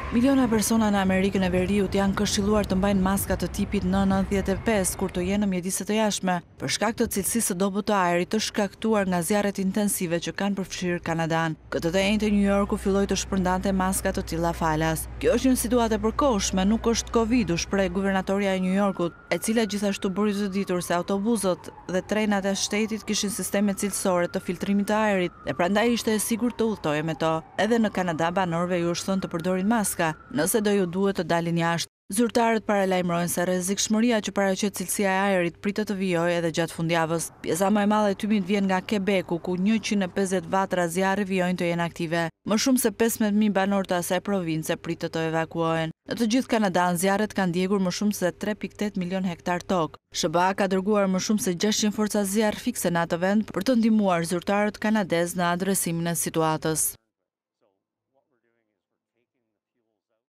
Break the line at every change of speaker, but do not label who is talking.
Miliona persona në Amerikën e Veriut janë këshilluar të mbajnë maska të tipit N95 kur të jenë në mjedise të jashtme, për shkak të cilësisë së dobët të ajrit të shkaktuar nga zjarret intensive që kanë përfshirë Kanadan. Këtë të njëjtë New Yorku filloi të shpërndante maska të tilla falas. Kjo është një situatë e përkohshme, nuk është Covid, u shpreh guvernatorja e New Yorkut, e cila gjithashtu bëri të ditur se autobusët dhe trenat e shtetit kishin sisteme cilësore të filtrimit të ajrit dhe prandaj ishte e sigurt të udhtojë me to. Edhe në Kanada banorëve ju është thënë të përdorin maska nëse do ju duhet të dalin jashtë. Zyrtarët paralajmërojnë se rrezikshmëria që paraqet cilësia e ajrit pritet të vijojë edhe gjatë fundjavës. Pjesa më e madhe e tymit vjen nga Quebeku, ku 150 vatra zjarri vijojnë të jenë aktive. Më shumë se 15.000 banorë të asaj province pritet të evakuohen. Në të gjithë Kanadan, zjarret kanë djegur më shumë se 3.8 milion hektar tokë. SBA ka dërguar më shumë se 600 forca zjarr fikse në atë vend për të ndihmuar zyrtarët kanadez në adresimin e situatës.